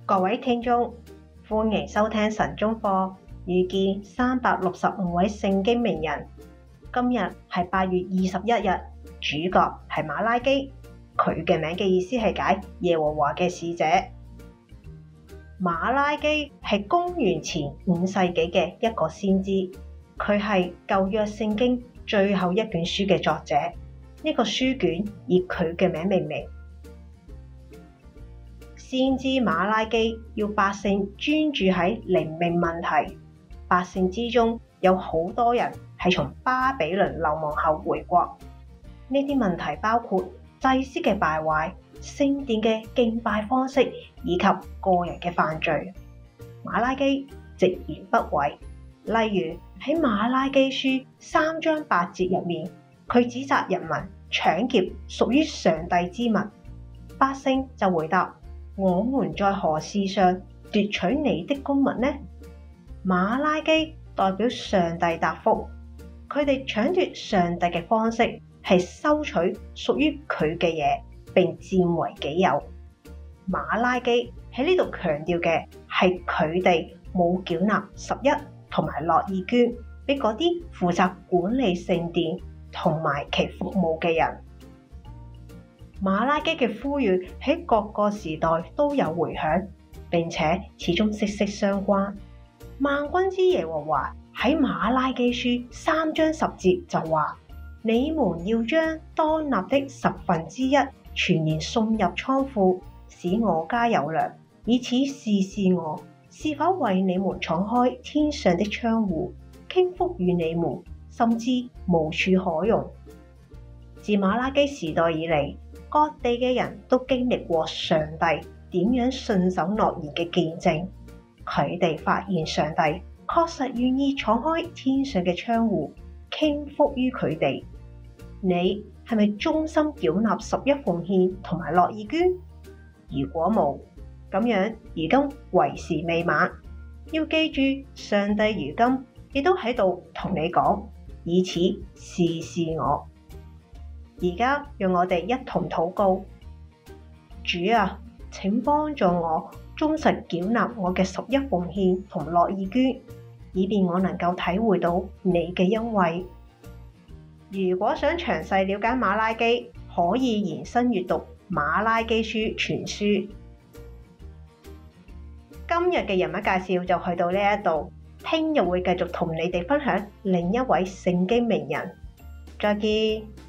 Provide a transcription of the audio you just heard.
各位聽眾，歡迎收聽神中課，遇見365位聖經名人。今日係8月21日，主角係馬拉基，佢嘅名嘅意思係解耶和華嘅使者。馬拉基係公元前5世紀嘅一個先知，佢係舊約聖經最後一卷書嘅作者。呢個書卷以佢嘅名命名。先知馬拉基要百姓專注喺靈命問題，百姓之中有好多人係從巴比倫流亡後回國。呢啲問題包括祭司嘅敗壞、聖殿嘅敬拜方式以及個人嘅犯罪。馬拉基直言不諱，例如喺馬拉基書3章8節入面，佢指責人民搶劫屬於上帝之物，百姓就回答：我們在何事上奪取你的公物呢？馬拉基代表上帝答覆，佢哋搶奪上帝嘅方式係收取屬於佢嘅嘢，並佔為己有。馬拉基喺呢度強調嘅係佢哋冇繳納11同埋樂意捐俾嗰啲負責管理聖殿同埋其服務嘅人。馬拉基嘅呼籲喺各個時代都有回響，並且始終息息相關。萬軍之耶和華喺馬拉基書3章10節就話：你們要將當納的1/10全然送入倉庫，使我家有糧，以此試試我是否為你們敞開天上的窗戶，傾福與你們，甚至無處可容。自馬拉基時代以嚟，各地嘅人都經歷過上帝點樣信守諾言嘅見證，佢哋發現上帝確實願意敞開天上嘅窗戶，傾福於佢哋。你係咪忠心繳納11奉獻同埋樂意捐？如果冇，咁樣如今為時未晚。要記住，上帝如今亦都喺度同你講，以此試試我。而家讓我哋一同禱告。主啊，請幫助我忠實繳納我嘅11奉獻同樂意捐，以便我能夠體會到你嘅恩惠。如果想詳細了解馬拉基，可以延伸閱讀馬拉基書全書。今日嘅人物介紹就去到呢一度，聽日會繼續同你哋分享另一位聖經名人。再見。